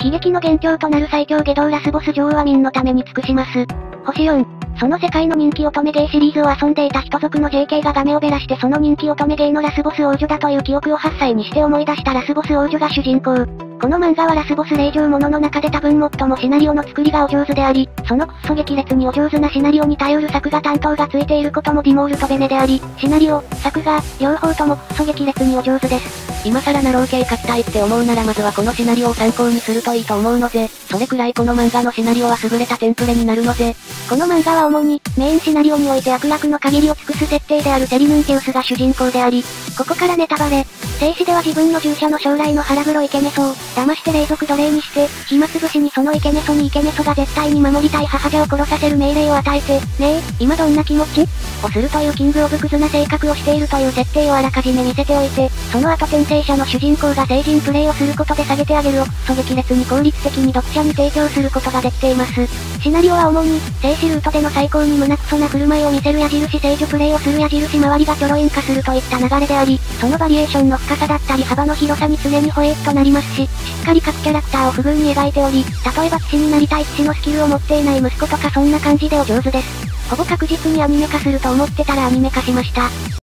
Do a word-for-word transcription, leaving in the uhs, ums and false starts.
喜劇の元凶となる最強下道ラスボス女王は民のために尽くします。星よん。その世界の人気乙女ゲーシリーズを遊んでいた人族の ジェーケー がガメをべらしてその人気乙女ゲーのラスボス王女だという記憶をはっさいにして思い出したラスボス王女が主人公。この漫画はラスボス令嬢ものの中で多分最もシナリオの作りがお上手であり、そのくっそ激烈にお上手なシナリオに頼る作画担当がついていることもディモールとベネであり、シナリオ、作画、両方ともくっそ激烈にお上手です。 今更ナロー系勝ちたいって思うならまずはこのシナリオを参考にするといいと思うのぜ。それくらいこの漫画のシナリオは優れたテンプレになるのぜ。 この漫画は主に、メインシナリオにおいて悪役の限りを尽くす設定であるセリヌンテウスが主人公であり、ここからネタバレ。静止では自分の従者の将来の腹黒イケメソを、騙して霊族奴隷にして、暇つぶしにそのイケメソにイケメソが絶対に守りたい母者を殺させる命令を与えて、ねえ、今どんな気持ちをするというキングオブクズな性格をしているという設定をあらかじめ見せておいて、その後転生者の主人公が成人プレイをすることで下げてあげるをくっそ激烈に効率的に読者に提供することができています。シナリオは主に、静止ルートでの最高に胸クソな振る舞いを見せる矢印聖女プレイをする矢印周りがキョロイン化するといった流れであり、そのバリエーションの深さだったり幅の広さに常にホエーとなりますし、しっかり各キャラクターを不遇に描いており、例えば騎士になりたい騎士のスキルを持っていない息子とかそんな感じでお上手です。ほぼ確実にアニメ化すると思ってたらアニメ化しました。